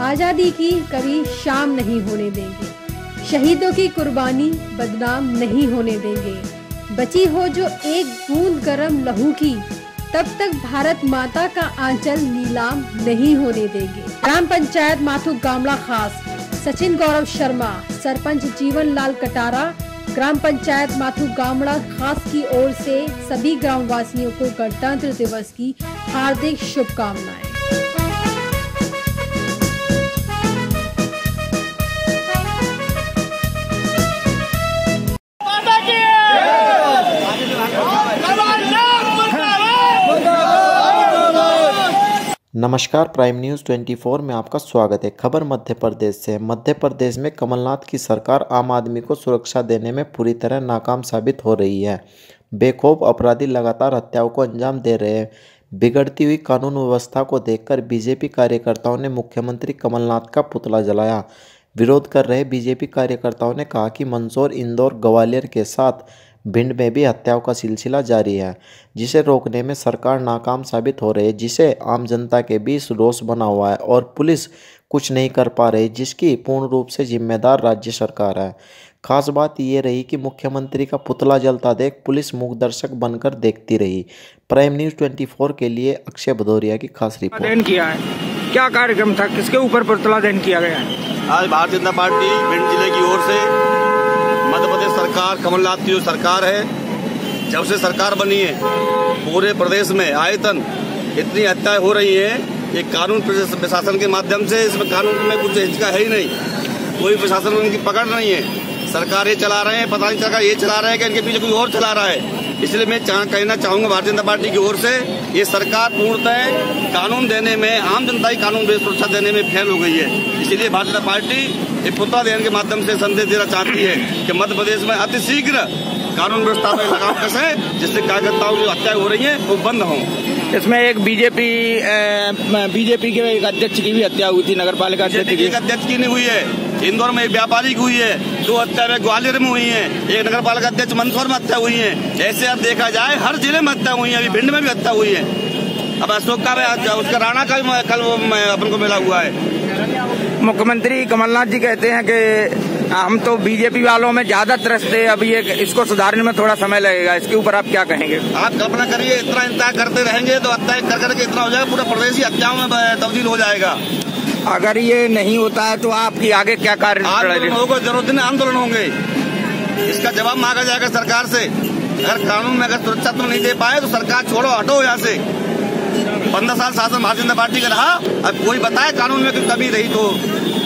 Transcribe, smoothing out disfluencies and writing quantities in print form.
आजादी की कभी शाम नहीं होने देंगे, शहीदों की कुर्बानी बदनाम नहीं होने देंगे। बची हो जो एक बूंद गरम लहू की, तब तक भारत माता का आंचल नीलाम नहीं होने देंगे। ग्राम पंचायत माथु गामड़ा खास सचिन गौरव शर्मा, सरपंच जीवन लाल कटारा, ग्राम पंचायत माथु गामड़ा खास की ओर से सभी ग्रामवासियों को गणतंत्र दिवस की हार्दिक शुभकामनाएं। नमस्कार, प्राइम न्यूज़ 24 में आपका स्वागत है। खबर मध्य प्रदेश से। मध्य प्रदेश में कमलनाथ की सरकार आम आदमी को सुरक्षा देने में पूरी तरह नाकाम साबित हो रही है। बेखौफ अपराधी लगातार हत्याओं को अंजाम दे रहे हैं। बिगड़ती हुई कानून व्यवस्था को देखकर बीजेपी कार्यकर्ताओं ने मुख्यमंत्री कमलनाथ का पुतला जलाया। विरोध कर रहे बीजेपी कार्यकर्ताओं ने कहा कि मंदसौर, इंदौर, ग्वालियर के साथ भिंड में भी हत्याओं का सिलसिला जारी है, जिसे रोकने में सरकार नाकाम साबित हो रही है, जिसे आम जनता के बीच रोष बना हुआ है और पुलिस कुछ नहीं कर पा रही, जिसकी पूर्ण रूप से जिम्मेदार राज्य सरकार है। खास बात ये रही कि मुख्यमंत्री का पुतला जलता देख पुलिस मूक दर्शक बनकर देखती रही। प्राइम न्यूज़ 24 के लिए अक्षय भदौरिया की खास रिपोर्ट। किया है, क्या कार्यक्रम था, किसके ऊपर पुतला दहन किया गया है? आज भारतीय जनता पार्टी भिंड जिले की ओर से मध्य प्रदेश सरकार, कमलनाथ की जो सरकार है, जब से सरकार बनी है पूरे प्रदेश में आयतन इतनी हत्याएं हो रही हैं। ये कानून प्रशासन के माध्यम से, इसमें कानून में कुछ हिचका है ही नहीं, कोई प्रशासन में उनकी पकड़ नहीं है। सरकार ये चला रहे हैं, पता नहीं सरकार ये चला रहे हैं कि इनके पीछे कोई और चला रहा है। इसलिए मैं कहना चाहूंगा भारतीय जनता पार्टी की ओर से, ये सरकार पूर्णतः कानून देने में, आम जनता की कानून सुरक्षा देने में फेल हो गई है। इसलिए भारतीय जनता पार्टी ये पुतला दहन के माध्यम से संदेश देना चाहती है कि मध्य प्रदेश में अतिशीघ्र कानून व्यवस्था में लगाम कसें, जिससे कार्यकर्ताओं की हत्याएं हो रही हैं वो बंद हों। इसमें एक बीजेपी के एक अध्यक्ष की भी हत्या हुई थी, नगर पालिका अध्यक्ष की। एक अध्यक्ष की नहीं हुई है, इंदौर में एक व्यापारी की हुई है, 2 हत्याएं ग्वालियर में हुई हैं, एक नगर पालिका अध्यक्ष मंदसौर में हत्या हुई है। ऐसे अब देखा जाए हर जिले में हत्या हुई है, अभी भिंड में भी हत्या हुई है। अब अशोक का उसका राणा का भी कल अपन को मिला हुआ है। मुख्यमंत्री कमलनाथ जी कहते हैं कि हम तो बीजेपी वालों में ज्यादा त्रस्त है, अभी इसको सुधारने में थोड़ा समय लगेगा। इसके ऊपर आप क्या कहेंगे? आप कल्पना करिए, इतना इंतजार करते रहेंगे तो हत्या कर करके इतना हो जाएगा, पूरा प्रदेश ही हत्याओं में तब्दील हो जाएगा। अगर ये नहीं होता है तो आपकी आगे क्या कार्य होगा? जरूर दिन आंदोलन होंगे, इसका जवाब मांगा जाएगा सरकार से। अगर कानून में अगर सुरक्षा तुम नहीं दे पाए तो सरकार छोड़ो, हटो यहाँ से। 15 साल शासन भारतीय जनता पार्टी का रहा, अब कोई बताए कानून में कभी रही तो